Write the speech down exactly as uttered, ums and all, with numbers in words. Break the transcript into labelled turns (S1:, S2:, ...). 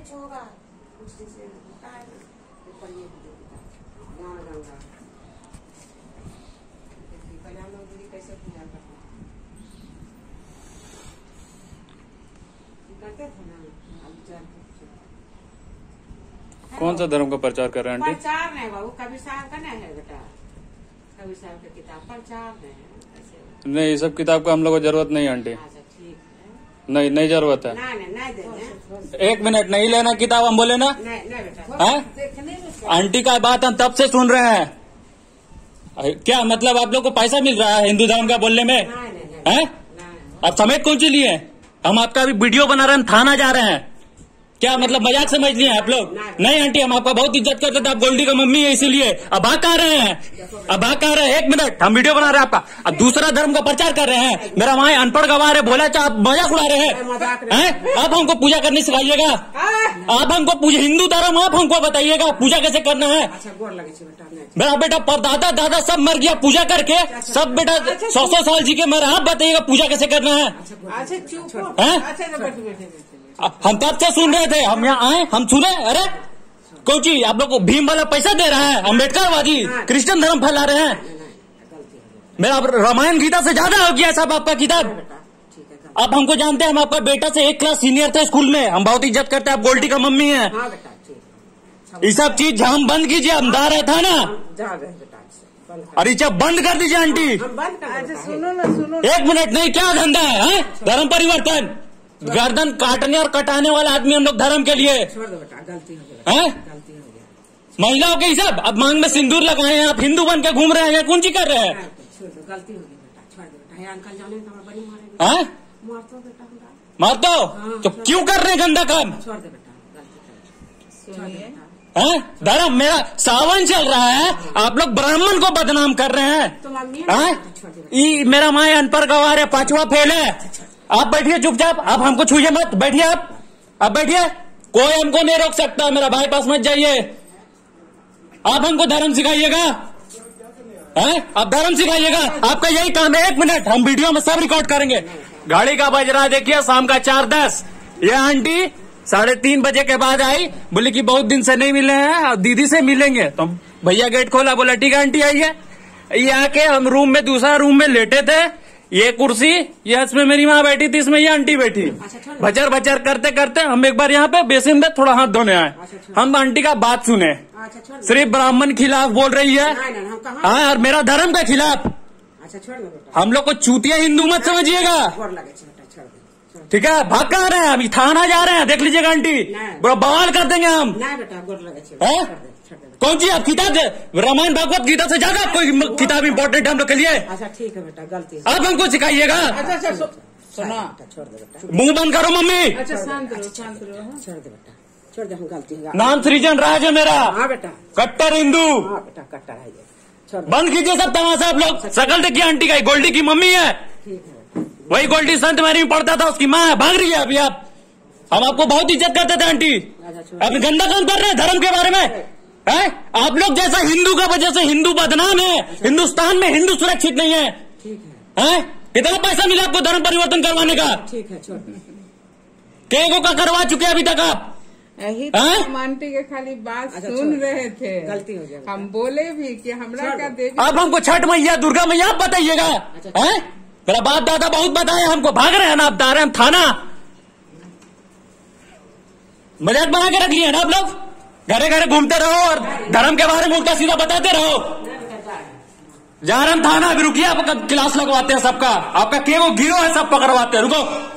S1: कुछ होगा उससे से होता है ना। ऊपर ये ज्ञान गंगा देखिए कल्याण मंदिर कैसे पूजा करते करते थे ना।
S2: कौन सा धर्म का प्रचार कर रहे हैं आंटी?
S1: प्रचार नहीं बाबू, कभी साहब का नहीं है बेटा, कभी साहब की किताब प्रचार नहीं है।
S2: नहीं, ये सब किताब का हम लोग को जरूरत नहीं आंटी।
S1: अच्छा ठीक है,
S2: नहीं नहीं जरूरत है।
S1: नहीं नहीं नहीं देना।
S2: एक मिनट, नहीं लेना किताब हम बोले ना।
S1: नहीं नहीं बेटा,
S2: हैं? आंटी का बात हम तब से सुन रहे हैं। क्या मतलब आप लोग को पैसा मिल रहा है हिंदू धर्म का बोलने में? हैं? आप समेत कौन सी लिए? हम आपका अभी वीडियो बना रहे हैं, हम थाना जा रहे हैं। क्या मतलब मजाक समझ लिए आप लोग? नहीं आंटी, हम आपका बहुत इज्जत करते थे, आप गोल्डी का मम्मी है इसीलिए। अब भाग कहा रहे हैं? अब भाग कहा रहे हैं? एक मिनट, हम वीडियो बना रहे हैं आपका। अब दूसरा धर्म का प्रचार कर रहे हैं। मेरा वहाँ अनपढ़ गवार है, बोला चाहे आप मजाक उड़ा रहे हैं। आप हमको पूजा करनी सिखाइएगा, आप हमको पूजा हिंदू धर्म आप हमको बताइएगा पूजा कैसे करना है। मेरा बेटा परदादा दादा सब मर गया पूजा करके, सब बेटा सौ सौ साल जी के मर, आप बताइएगा पूजा कैसे करना है। हम तब से सुन रहे थे, हम यहाँ आए हम सुने। अरे कोची आप लोग को भीम वाला पैसा दे रहा है, अम्बेडकरवादी क्रिश्चियन धर्म फैला रहे हैं। मेरा रामायण गीता से ज्यादा हो गया साहब आपका किताब। आप हमको जानते हैं, हम आपका बेटा से एक क्लास सीनियर थे स्कूल में, हम बहुत इज्जत करते हैं, आप गोल्डी का मम्मी है। ये सब चीज हम बंद कीजिए, हम दा रहे था ना। अरे जब बंद कर दीजिए आंटी।
S1: सुनो ना सुनो,
S2: एक मिनट, नहीं क्या धंधा है धर्म परिवर्तन? गर्दन काटने और कटाने वाला आदमी हम लोग धर्म के लिए।
S1: गलती हो गया, गलती हो गया।
S2: महिलाओं के हिसाब अब मांग में सिंदूर लगाए हैं, आप हिंदू बन के घूम रहे हैं, कौन सी कर रहे हैं?
S1: गलती हो गई बेटा, छोड़ दो बेटा। अंकल जाने तो बड़ी मारे,
S2: हैं?
S1: मार दो बेटा,
S2: मार दो तो क्यों कर रहे हैं गंदा काम?
S1: छोड़ दो बेटा, गलती
S2: है। धर्म मेरा सावन चल रहा है, आप लोग ब्राह्मण को बदनाम कर रहे हैं। मेरा माँ अनपढ़ गवार है, पांचवा फेल है। आप बैठिए चुपचाप, आप हमको छूइए मत, बैठिए आप आप बैठिए, कोई हमको नहीं रोक सकता। मेरा भाई पास मत जाइए, आप हमको धर्म सिखाइएगा। हैं? आप धर्म सिखाइएगा, आपका यही काम है। एक मिनट, हम वीडियो में सब रिकॉर्ड करेंगे। गाड़ी का बज रहा है देखिए, शाम का चार दस। ये आंटी साढ़े तीन बजे के बाद आई, बोली कि बहुत दिन से नहीं मिले हैं और दीदी से मिलेंगे। तो भैया गेट खोला, बोला ठीक है आंटी आइए। ये आके हम रूम में दूसरा रूम में लेटे थे, ये कुर्सी ये इसमें मेरी माँ बैठी थी, इसमें ये आंटी बैठी। बचर बचर करते करते हम एक बार यहाँ पे बेसिन में थोड़ा हाथ धोने आए, हम आंटी का बात सुने, सिर्फ ब्राह्मण खिलाफ बोल रही है। हाँ, और मेरा धर्म के खिलाफ। हम लोग को चूतिया हिंदू मत समझिएगा, ठीक है? भाग कहाँ रहे हैं? अभी थाना जा रहे हैं, देख लीजिएगा आंटी, बड़ा बवाल कर देंगे हम। कौन सी आप किताब दे? रामायण भागवत गीता से ज्यादा कोई किताब इम्पोर्टेंट है हम लोग के लिए?
S1: अच्छा ठीक है बेटा, गलती
S2: आप हमको सिखाइएगा।
S1: अच्छा सुना, छोड़ दे बेटा,
S2: मुंह बंद करो मम्मी।
S1: अच्छा शांत रहो, शांत रहो, छोड़ दे बेटा, छोड़ दे, हम गलती है।
S2: नाम सृजन राज है मेरा।
S1: हाँ बेटा,
S2: कट्टर हिंदू।
S1: हाँ बेटा, कट्टर है।
S2: बंद कीजिए सब तमाशा आप लोग। शकल देखिए आंटी का, गोल्डी की मम्मी है, वही गोल्डी संत मैरी में पढ़ता था, उसकी माँ है, भाग रही है अभी। आप हम आपको बहुत इज्जत करते थे आंटी, अब गंदा काम कर रहे हैं धर्म के बारे में। है? आप लोग जैसा हिंदू का वजह से हिंदू बदनाम है, हिंदुस्तान में हिंदू सुरक्षित नहीं है।
S1: ठीक है,
S2: है? कितना पैसा मिला आपको धर्म परिवर्तन करवाने का?
S1: ठीक है, छोड़।
S2: केगो का करवा चुके अभी तक आप?
S3: यही तो हम आंटी के खाली बात अच्छा, सुन रहे थे,
S1: गलती हो गया।
S3: हम बोले भी कि हमरा क्या देवी।
S2: अब हमको छठ मैया दुर्गा मैया आप बताइएगा। अच्छा, है? मेरा बाप दादा बहुत बताए हमको, भाग रहे हैं ना, आप जा रहे हैं थाना। मजाक बना के रख लिए ना आप लोग, घरे घरे घूमते रहो और धर्म के बारे में उल्टा सीधा बताते रहो। जा रहे हम थाना, अभी रुकिए, आपका क्लास लगवाते हैं सबका, आपका केवो गिरो है, सब पकड़वाते हैं, रुको।